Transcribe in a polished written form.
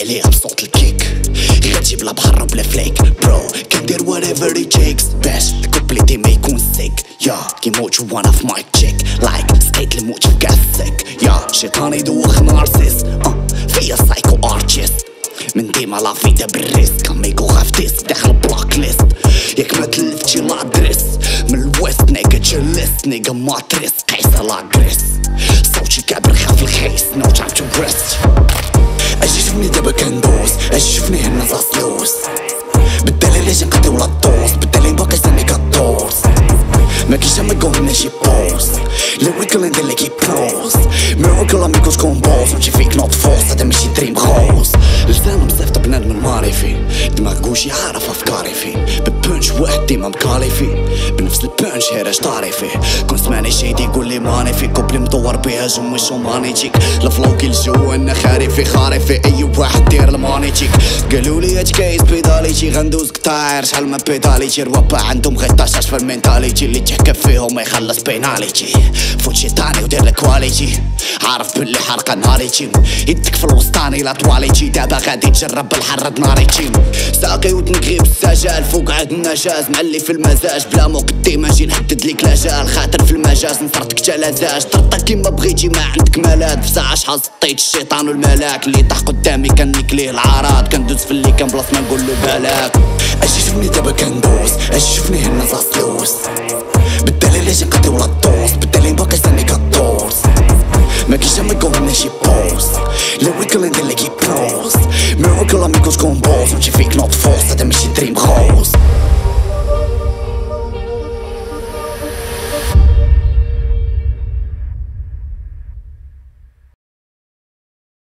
عليها بصوت الكيك غتجيب لا بحر بلا فليك برو كندير whatever it takes باش الكوبليتي ما يكون سيك يا كيموت وانا في مايك تشيك لايك سقيت الموت في كاع السيك يا شيطان يدوخ نارسيس فيا سايكو ارتيست من ديما لا فيدا بالريسك ميكو غاف ديسك داخل بلاك ليست ياك ما تلفتشي لادريس من الويست نيجا جلست نيجا ماتريس قيسة لاكريس صوتي كابر خاف الخيس نو تايم تو ريست اجي شوفني دابا كندوز اجي شوفني هنا زاسلوس بالدليل اللي نقضي ولا الدوز بالدليل باقي سامي كدوز ما كيش ما يقولنا شي بوز ليريكال ندير لك بروز ميراكل اميكوز كومبوز وانتي فيك نوت فوز هذا ماشي دريم غوز لسان مصيفط بنادم معرفي دماغ كوشي عارف افكاري فين ببنش واحد ديما مكالي فيه بنفس البنش هير اش طاري فيه كون سمعني شي يقول لي ماني في كوبلي مدور بيها جمي شوماني تيك الفلو كي الجو انا خارفي خارفي اي واحد دير الماني تيك قالوا لي هاد كايس بيداليتي غندوز كتاير شحال ما بيداليتي الوبا عندهم غير طاشاش في المينتاليتي اللي تحكى فيهم ما يخلص بيناليتي فوت شيطاني ودير الكواليتي عارف باللي حرقه نهاريتي يدك في الوسطاني لا طواليتي دابا غادي تجرب بالحرد ناريتي ساقي وتنكغي بالسجال فوق عاد النجاز معلي في المزاج بلا مقدمه نجي نحدد ليك لاجال خاطر في المجاز نفرضك تلازاج طرطك كيما بغيتي ما عندك مالات في ساعه شحال سطيت الشيطان والملاك اللي طاح قدامي كنيك ليه العراض كندوز في اللي كان بلاص ما نقول له بالك اجي شوفني دابا كندوز اجي شوفني هنا زاسلوس بالدليل اللي نقضي ولا الدوز بالدليل باقي سامي كدوز ما كيش ما يقولنا شي بوز ليريكال ندير لك بروز ميراكل اميكوز كومبوز وانتي فيك نوت فوز هذا ماشي دريم غوز